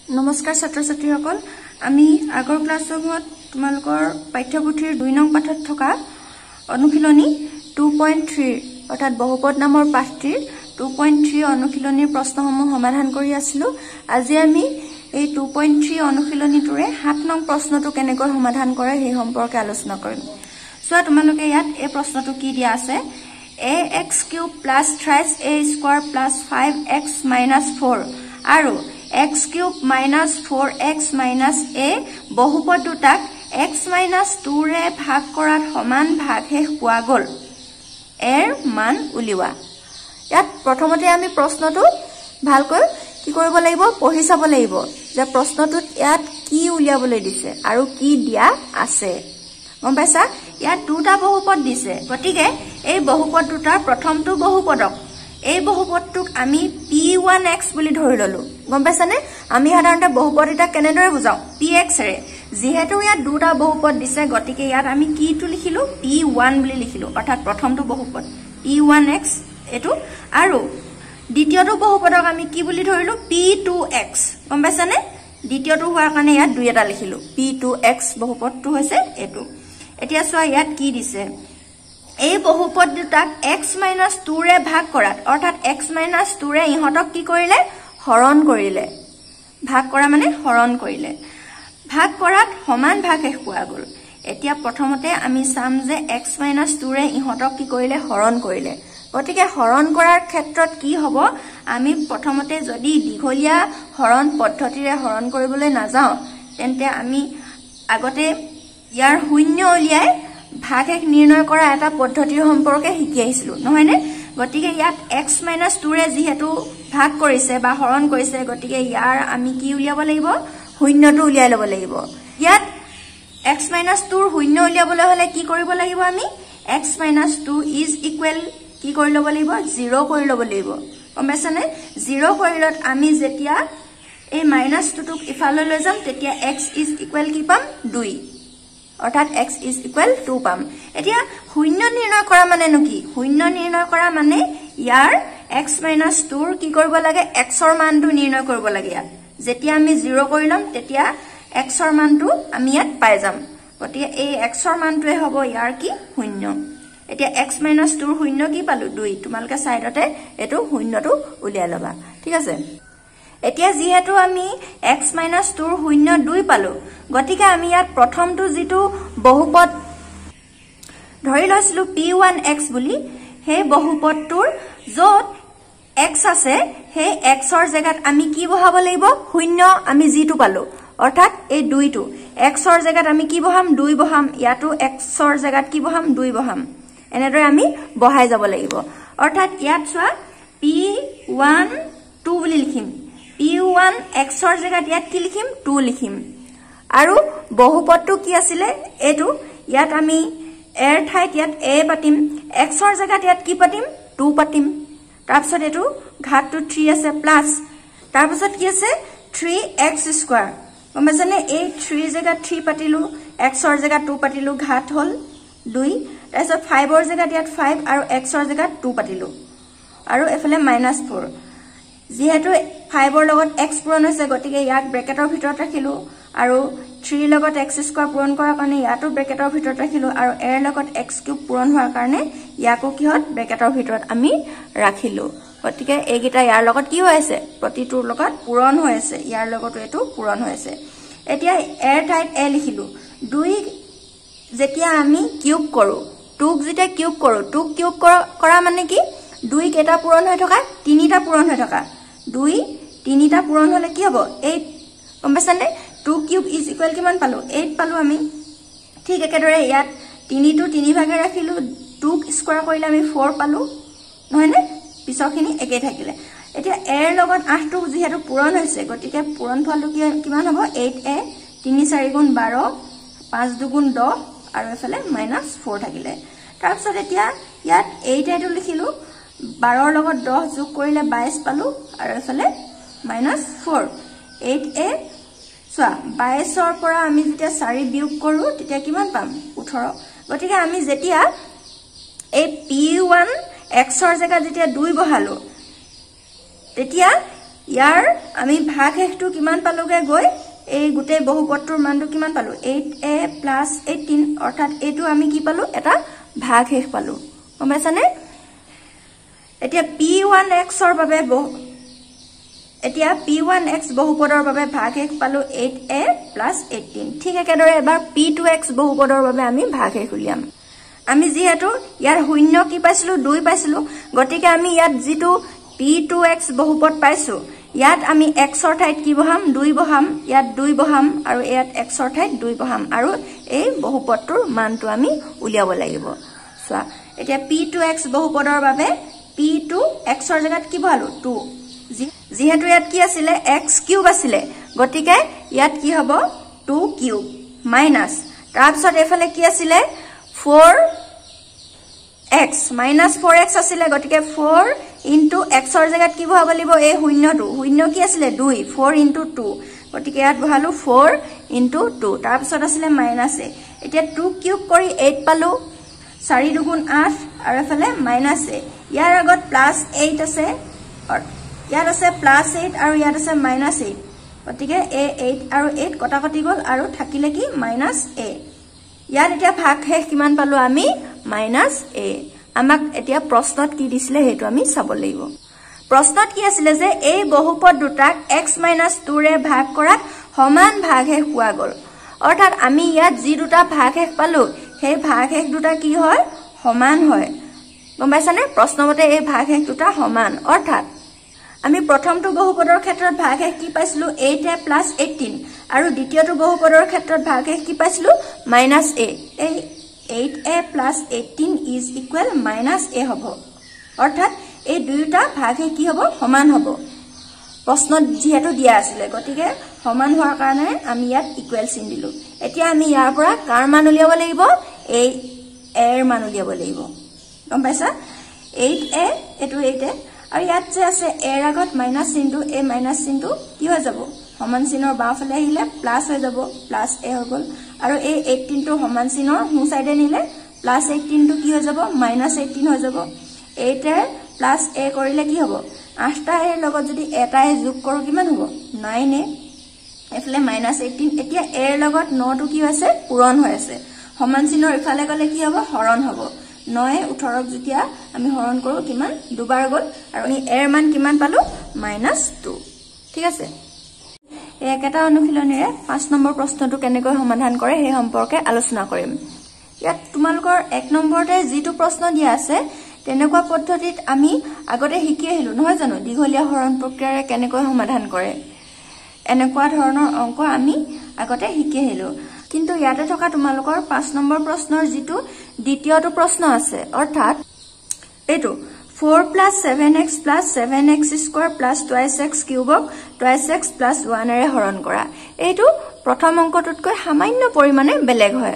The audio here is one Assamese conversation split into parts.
নমস্কাৰ ছাত্ৰ ছাত্ৰীসকল আমি আগৰ ক্লাছসমূহত তোমালোকৰ পাঠ্যপুথিৰ 2 নং পাঠত থকা অনুশীলনী 2.3 অৰ্থাৎ বহুপদ নামৰ পাঠটিৰ 2.3 অনুশীলনীৰ প্ৰশ্নসমূহ সমাধান কৰি আছিলো আজি আমি এই 2.3 অনুশীলনীটোৰে 7 নং প্ৰশ্নটো কেনেকৈ সমাধান কৰে সেই সম্পৰ্কে আলোচনা কৰিম সোৱা তোমালোকে ইয়াত এই প্ৰশ্নটো কি দিয়া আছে ax³ + thrice a² + 5x - 4 আৰু x³ - 4x - a বহুপদ দুটাক x - 2 ৰে ভাগ কৰাত সমান ভাগশেষ পোৱা গল এৰ মান উলিওৱা ইয়াত প্ৰথমতে আমি প্ৰশ্নটো ভালকৈ কি কৰিব লাগিব পঢ়ি চাব লাগিব যে প্ৰশ্নটোত ইয়াত কি উলিয়াবলৈ দিছে আৰু কি দিয়া আছে গম পাইছা ইয়াত দুটা বহুপদ দিছে গতিকে এই বহুপদ দুটাৰ প্ৰথমটো বহুপদক এই বহুপদটোক আমি p1x বুলি ধৰি ললো গম পাইছানে আমি সাধাৰণতে বহুপদ এটা কেনেদৰে বুজাও px ৰে যেহেতু ইয়াত দুটা বহুপদ দিছে গতিকে ইয়াত আমি কিটো লিখিলো p1 বুলি লিখিলো অৰ্থাৎ প্ৰথমটো বহুপদ p1x এটো আৰু দ্বিতীয়টো বহুপদক আমি কি বুলি ধৰিলো p2x গম পাইছানে দ্বিতীয়টো হোৱাৰ কাৰণে ইয়াত দুই এটা লিখিলো p2x বহুপদটো হৈছে এটো এতিয়া সোৱা ইয়াত কি দিছে এই বহুপদ দুটাক x - 2 ৰে ভাগ কৰাত অৰ্থাৎ x - 2 ৰে ইহতক কি কৰিলে হৰণ কৰিলে ভাগ কৰা মানে হৰণ কৰিলে ভাগ কৰাত সমান ভাগশেষ পোৱা গল এতিয়া প্ৰথমতে আমি চাম যে x - 2 ৰে ইহতক কি কৰিলে হৰণ কৰিলে গতিকে হৰণ কৰাৰ ক্ষেত্ৰত কি হ'ব আমি প্ৰথমতে যদি দীঘলীয়া হৰণ পদ্ধতিৰে হৰণ কৰিবলৈ নাযাও তেন্তে আমি আগতে ইয়াৰ শূন্য উলিয়াই ভাগশেষ নিৰ্ণয় কৰা এটা পদ্ধতিৰ সম্পৰ্কে শিকি আহিছিলো নহয়নে গতিকে ইয়াত x - 2 ৰে যেহেতু ভাগ কৰিছে বা হৰণ কৰিছে গতিকে ইয়াৰ আমি কি উলিয়াব লাগিব শূন্যটো উলিয়াই ল'ব লাগিব ইয়াত x - 2 ৰ শূন্য উলিয়াবলৈ হলে কি কৰিব লাগিব আমি x - 2 ইজ ইকুৱেল কি কৰি ল'ব লাগিব 0 কৰি ল'ব লাগিব গম পাইছানে 0 কৰিলত আমি যেতিয়া এই -2টোক ইফালে লৈ যাম তেতিয়া x ইজ ইকুৱেল কি পাম 2 অৰ্থাৎ x ইজ ইকুৱেল 2 পাম এতিয়া শূন্য নিৰ্ণয় কৰা মানে কি শূন্য নিৰ্ণয় কৰা মানে ইয়াৰ x - 2 ৰ কি কৰিব লাগে x ৰ মানটো নিৰ্ণয় কৰিব লাগে ইয়াত যেতিয়া আমি 0 কৰি লম তেতিয়া x ৰ মানটো আমি ইয়াত পাই যাম গতিকে এই x ৰ মানটোৱে হ'ব ইয়াৰ কি শূন্য এতিয়া x - 2 ৰ শূন্য কি পালো 2 তোমালকে সাইডতে এটো শূন্যটো উলিয়াই লবা ঠিক আছে এতিয়া যেহেতু আমি x - 2 ৰ শূন্য 2 পালো গতিকে আমি ইয়াত প্ৰথমটো যেটো বহুপদ ধৰি লৈছিলো p1x বুলি সেই বহুপদটোৰ যত x আছে সেই x ৰ জাগাত আমি কি বহাব লাগিব শূন্য আমি যেটো পালো অৰ্থাৎ এই 2টো x ৰ জাগাত আমি কি বহাম 2 বহাম ইয়াটো x ৰ জাগাত কি বহাম 2 বহাম এনেদৰে আমি বহাই যাব লাগিব অৰ্থাৎ ইয়াত সোৱা p1 2 বুলি লিখিম p1 x ৰ জাগাত ইয়াত কি লিখিম 2 লিখিম আৰু বহুপদটো কি আছিল এটো ইয়াত আমি এৰ ঠাইত ইয়াত a পাতিম x ৰ জাগাত ইয়াত কি পাতিম 2 পাতিম তাৰপিছত এটো ঘাতটো 3 আছে প্লাস তাৰপিছত কি আছে 3x² গম পাইছানে এই 3 জাগাত 3 পাতিলো x ৰ জাগাত 2 পাতিলো ঘাত হল 2 তাৰপিছত 5 ৰ জাগাত ইয়াত 5 আৰু x ৰ জাগাত 2 পাতিলো আৰু এফালে -4 যেহেতু 5 ৰ লগত x পূৰণ হৈছে গতিকে ইয়াক ব্ৰেকেটৰ ভিতৰত ৰাখিলো আৰু 3 লগত x² পূৰণ কৰাৰ কাৰণে ইয়াটো ব্ৰেকেটৰ ভিতৰত ৰাখিলো আৰু এৰ লগত x³ পূৰণ হোৱাৰ কাৰণে ইয়াকো কিহত ব্ৰেকেটৰ ভিতৰত আমি ৰাখিলো গতিকে এইগিটা ইয়াৰ লগত কি হৈ আছে প্ৰতিটোৰ লগত পূৰণ হৈ আছে ইয়াৰ লগতো এটো পূৰণ হৈ আছে এতিয়া এৰ ঠাইত a লিখিলো 2 যেতিয়া আমি কিউব কৰো 2ক যেতিয়া কিউব কৰো 2 কিউব কৰা মানে কি 2 কেটা পূৰণ হৈ থকা 3টা পূৰণ হৈ থকা 2 3টা পূৰণ হলে কি হ'ব 8 গম পাইছানে 2 কিউব ইজ ইকুৱেল কিমান পালো 8 পালো আমি ঠিক একেদৰে ইয়াত 3টো 3 ভাগে ৰাখিলো 2 স্কয়াৰ কৰিলে আমি 4 পালো নহয়নে পিছৰখিনি একেই থাকিলে এতিয়া এৰ লগত 8টো যেহেতু পূৰণ হৈছে গতিকে পূৰণ ফলটো কিমান হ'ব 8a 3 4 গুণ 12 5 2 গুণ 10 আৰু এফালে -4 থাকিলে তাৰপিছত এতিয়া ইয়াত 8 এটো লিখিলো 12 ৰ লগত 10 যোগ কৰিলে 22 পালো আৰু এফালে -4 8a সোৱা 22 ৰ পৰা আমি যেতিয়া 4 বিয়োগ কৰো তেতিয়া কিমান পাম 18 গতিকে আমি যেতিয়া এই p1 x ৰ জায়গা যেতিয়া 2 বহালো তেতিয়া ইয়াৰ আমি ভাগশেষটো কিমান পালোগে গৈ এই গুটেই বহুপদটোৰ মানটো কিমান পালো 8a + 18 অৰ্থাৎ এটো আমি কি পালো এটা ভাগশেষ পালো গম পাইছানে এতিয়া p1x ৰ বাবে এতিয়া p1x বহুপদৰ বাবে ভাগশেষ পালো 8a + 18 ঠিক একেদৰে এবাৰ p2x বহুপদৰ বাবে আমি ভাগশেষ উলিয়াম আমি যেহেতু ইয়াৰ শূন্য কি পাইছিলো 2 পাইছিলো গতিকে আমি ইয়াত যেটো p2x বহুপদ পাইছো ইয়াত আমি x ৰ ঠাইত কি বহাম 2 বহাম ইয়াত 2 বহাম আৰু ইয়াত x ৰ ঠাইত 2 বহাম আৰু এই বহুপদটোৰ মানটো আমি উলিয়াব লাগিব সোৱা এতিয়া p2x বহুপদৰ বাবে p2 x ৰ জাগাত কি বহালো 2 যেহেতু ইয়াত কি আছিল x³ আছিল গতিকে ইয়াত কি হ'ব 2³ মাইনাস তাৰপিছত এফালে কি আছিল 4x minus 4x আছিল গটিকে 4 into x ৰ জাগাত কি বহাব লাগিব এই শূন্যটো শূন্য কি আছিল 2 4 into 2 গটিকে ইয়াত বহালো 4 into 2 তাৰপিছত আছিল মাইনাস a এতিয়া 2³ কৰি 8 পালো 4 দুগুণ 8 আৰু এফালে মাইনাস a ইয়াৰ আগত +8 আছে ইয়াত আছে +8 আৰু ইয়াত আছে -8 গটিকে a 8 আৰু 8 কটাকটি গল আৰু থাকিলে কি -a ইয়াত এতিয়া ভাগশেষ কিমান পালো আমি -a আমাক এতিয়া প্ৰশ্নত কি দিছিলে হেতু আমি চাব লাগিব প্ৰশ্নত কি আছিল যে এই বহুপদ দুটাক x - 2 ৰে ভাগ কৰাত সমান ভাগশেষ পোৱা গল অৰ্থাৎ আমি ইয়াত যি দুটা ভাগশেষ পালো সেই ভাগশেষ দুটা কি হয় সমান হয় গম পাইছানে প্ৰশ্নমতে এই ভাগশেষ দুটা সমান অৰ্থাৎ আমি প্ৰথমটো বহুপদৰ ক্ষেত্ৰত ভাগশেষ কি পাইছিলো 8a + 18 আৰু দ্বিতীয়টো বহুপদৰ ক্ষেত্ৰত ভাগশেষ কি পাইছিলো -a এই 8a + 18 is equal -a হ'ব অৰ্থাৎ এই দুইটা ভাগশেষ কি হ'ব সমান হ'ব প্ৰশ্নত যেহেতু দিয়া আছিল গতিকে সমান হোৱাৰ কাৰণে আমি ইয়াত ইকুৱেল চিন দিলো এতিয়া আমি ইয়াৰ পৰা কাৰ মান উলিয়াব লাগিব এই a ৰ মান উলিয়াব লাগিব গম পাইছা 8a এটো 8a আৰু ইয়াত যে আছে a ৰ আগত মাইনাস চিনটো a মাইনাস চিনটো কি হৈ যাব সমান চিনৰ বাওফালে আহিলে প্লাস হৈ যাব প্লাস a হৈ গল আৰু এই 18 টো সমান চিনৰ হু সাইডে নিলে প্লাস 18 টো কি হৈ যাব মাইনাস 18 হৈ যাব 8 এ প্লাস a কৰিলে কি হ'ব 8 টা এৰ লগত যদি এটা এ যোগ কৰো কিমান হ'ব 9a এফালে -18 এতিয়া a ৰ লগত 9 টো কি হৈছে পূৰণ হৈ আছে সমান চিনৰ ইফালে গলে কি হ'ব হৰণ হ'ব 9 18 যেতিয়া আমি হৰণ কৰো কিমান দুবাৰ গল আৰু আমি a ৰ মান কিমান পালো -2 ঠিক আছে একেটা অনুশীলনীৰে 5 নম্বৰ প্ৰশ্নটো কেনেকৈ সমাধান কৰে সেই সম্পৰ্কে আলোচনা কৰিম ইয়াত তোমালোকৰ 1 নম্বৰতে যেটো প্ৰশ্ন দিয়া আছে তেনেকুৱা পদ্ধতিত আমি আগতে শিকি আহিলো নহয় জানো দীঘলীয়া হৰণ প্ৰক্ৰিয়াৰে কেনেকৈ সমাধান কৰে এনেকুৱা ধৰণৰ অংক আমি আগতে শিকি আহিলো কিন্তু ইয়াতে থকা তোমালোকৰ 5 নম্বৰ প্ৰশ্নৰ যেটো দ্বিতীয়টো প্ৰশ্ন আছে অৰ্থাৎ এটো 4 + 7x + 7x² + 2x³ 2x + 1 ৰে হৰণ কৰা এইটো প্ৰথম অংকটোতকৈ সামান্য পৰিমাণে বেলেগ হয়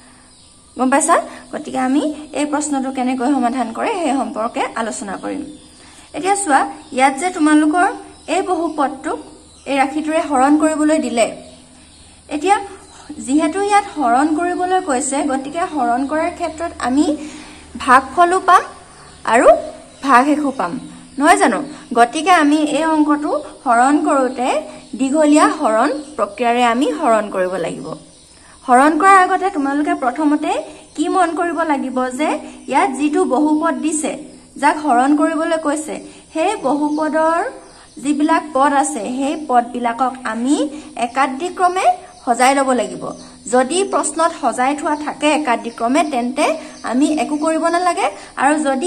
গম পাইছা গতিকে আমি এই প্ৰশ্নটো কেনেকৈ সমাধান কৰে সেই সম্পৰ্কে আলোচনা কৰিম এতিয়া চোৱা ইয়াত যে তোমালোকৰ এই বহুপদটোক এই ৰাশিটোৰে হৰণ কৰিবলৈ দিলে এতিয়া যেহেতু ইয়াত হৰণ কৰিবলৈ কৈছে গতিকে হৰণ কৰাৰ ক্ষেত্ৰত আমি ভাগফলো পাম আৰু ভাগশেষো পাম নহয় জানো গতিকে আমি এই অংকটো হৰণ কৰোতে দীঘলীয়া হৰণ প্ৰক্ৰিয়াৰে আমি হৰণ কৰিব লাগিব হৰণ কৰাৰ আগতে তোমালোকে প্ৰথমতে কি মন কৰিব লাগিব যে ইয়াত যেটো বহুপদ দিছে যাক হৰণ কৰিবলৈ কৈছে সেই বহুপদৰ যিবিলাক পদ আছে সেই পদবিলাকক আমি একাদিক্ৰমে সজাই লব লাগিব যদি প্ৰশ্নত সজাই থোৱা থাকে একাদিক্ৰমে তেন্তে আমি একো কৰিব নালাগে আৰু যদি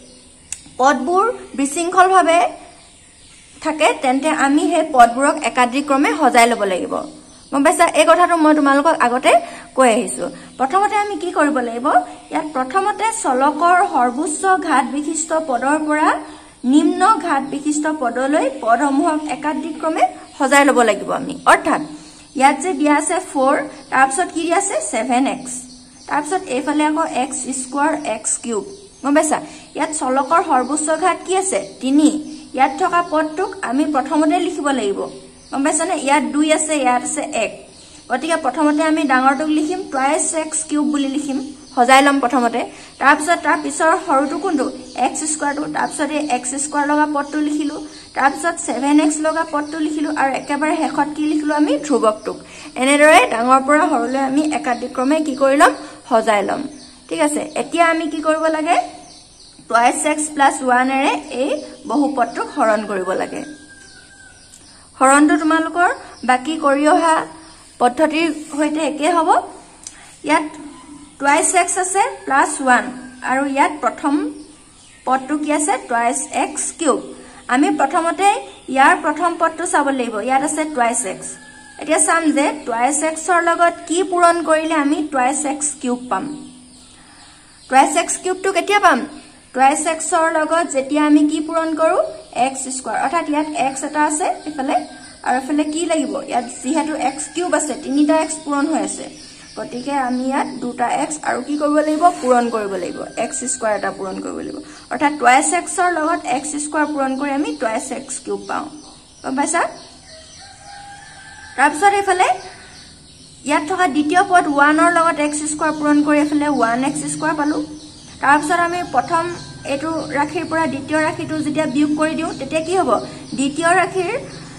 পদবোৰ বিশৃংখলভাৱে থাকে তেন্তে আমি সেই পদবোৰক একাদিক্ৰমে সজাই লব লাগিব গম পাইছা এই কথাটো মই তোমালোকক আগতে কৈ আহিছো প্ৰথমতে আমি কি কৰিব লাগিব ইয়াত প্ৰথমতে চলকৰ সৰ্বোচ্চ ঘাত বিশিষ্ট পদৰ পৰা নিম্ন ঘাত বিশিষ্ট পদলৈ পদসমূহক একাদিক্ৰমে সজাই লব লাগিব আমি অৰ্থাৎ ইয়াত যে দিয়া আছে 4 তাৰপিছত কি দিয়া আছে 7x তাৰপিছত এইফালে আকৌ x² x³ গম পাইছা ইয়াত চলকৰ সৰ্বোচ্চ ঘাত কি আছে 3 ইয়াত থকা পদটোক আমি প্ৰথমতে লিখিব লাগিব গম পাইছানে ইয়াত 2 আছে ইয়াত আছে 1 গতিকে প্ৰথমতে আমি ডাঙৰটোক লিখিম 2x³ বুলি লিখিম সজাই লম প্ৰথমতে তাৰপিছত তাৰ পিছৰ সৰুটো কোনটো x স্কয়াৰটো তাৰপিছত এই x স্কয়াৰ লগা পদটো লিখিলো তাৰপিছত 7x লগা পদটো লিখিলো আৰু একেবাৰে শেষত কি লিখিলো আমি ধ্ৰুৱকটোক এনেদৰে ডাঙৰ পৰা হৰলৈ আমি একাদিক্ৰমে কি কৰিলাম সজাই লম ঠিক আছে এতিয়া আমি কি কৰিব লাগে twice x plus 1 এৰে এই বহুপদটো হৰণ কৰিব লাগে হৰণটো তোমালোকৰ বাকি কৰি অহা পদ্ধতিৰ হৈতে একে হ'ব ইয়াত twice x আছে plus 1 আৰু ইয়াত প্ৰথম পদটো কি আছে twice x cube আমি প্ৰথমতে ইয়াৰ প্ৰথম পদটো চাব লাগিব ইয়াত আছে twice x এতিয়া চাম যে twice x ৰ লগত কি পূৰণ কৰিলে আমি twice x cube পাম twice x cube টো কেতিয়া পাম twice x ৰ লগত যেতিয়া আমি কি পূৰণ কৰো x স্কয়াৰ অৰ্থাৎ ইয়াত x এটা আছে এফালে আৰু এফালে কি লাগিব ইয়াত যেহেতু x cube আছে তিনিটা x পূৰণ হৈ আছে গতিকে আমি ইয়াত দুটা x আৰু কি কৰিব লাগিব পূৰণ কৰিব লাগিব x স্কয়াৰ এটা পূৰণ কৰিব লাগিব অৰ্থাৎ twice x ৰ লগত x স্কয়াৰ পূৰণ কৰি আমি twice x cube পাওঁ গম পাইছা তাৰপিছত এফালে ইয়াত থকা দ্বিতীয় পদ 1 ৰ লগত x স্কয়াৰ পূৰণ কৰি এফালে 1x স্কয়াৰ পালো তাৰপিছত আমি প্ৰথম এটো ৰাখিৰ পৰা দ্বিতীয় ৰাখিটো যেতিয়া বিয়োগ কৰি দিও তেতিয়া কি হ'ব দ্বিতীয় ৰাখিৰ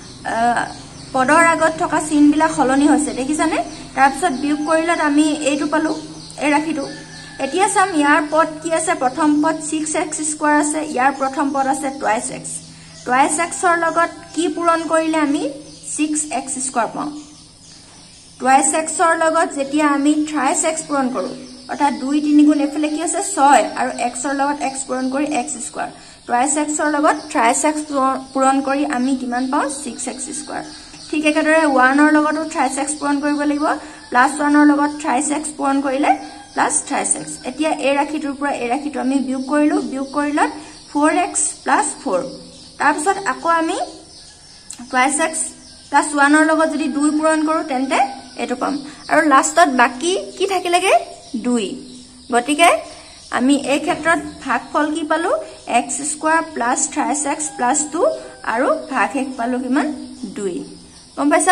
পদৰ আগত থকা চিনবিলা খলনি হৈছে দেখিছানে তাৰপিছত বিয়োগ কৰিলত আমি এইটো পালো এই ৰাখিটো এতিয়া চাম ইয়াৰ পদ কি আছে প্ৰথম পদ 6x স্কয়াৰ আছে ইয়াৰ প্ৰথম পদ আছে twice x ৰ লগত কি পূৰণ কৰিলে আমি 6x স্কয়াৰ পাওঁ twice x ৰ লগত যেতিয়া আমি thrice x পূৰণ কৰো অৰ্থাৎ 2 3 গুণ এফালে কি আছে 6 আৰু x ৰ লগত x পূৰণ কৰি x স্কয়াৰ twice x ৰ লগত thrice x পূৰণ কৰি আমি কিমান পাওঁ 6x স্কয়াৰ ঠিক একেদৰে 1 ৰ লগতো thrice x পূৰণ কৰিব লাগিব প্লাস 1 ৰ লগত thrice x পূৰণ কৰিলে প্লাস thrice x এতিয়া এই ৰাখিটোৰ পৰা এই ৰাখিটো আমি বিয়োগ কৰিলো বিয়োগ কৰিলত 4x 4 তাৰপিছত আকৌ আমি twice x plus 1 ৰ লগত যদি 2 পূৰণ কৰো তেন্তে এটো পাম আৰু লাষ্টত বাকি কি থাকিলেগে 2 গতিকে আমি এই ক্ষেত্ৰত ভাগফল কি পালো x square plus thrice x plus 2 আৰু ভাগশেষ পালো কিমান 2 গম পাইছা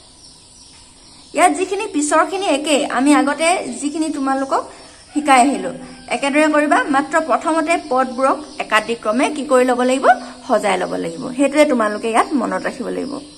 ইয়াত যিখিনি পিছৰখিনি একে আমি আগতে যিখিনি তোমালোকক শিকাই আহিলো একেদৰে কৰিবা মাত্ৰ প্ৰথমতে পদবোৰক একাদিক্ৰমে কি কৰি লব লাগিব সজাই লব লাগিব হেতুৱে তোমালোকে ইয়াত মনত ৰাখিব লাগিব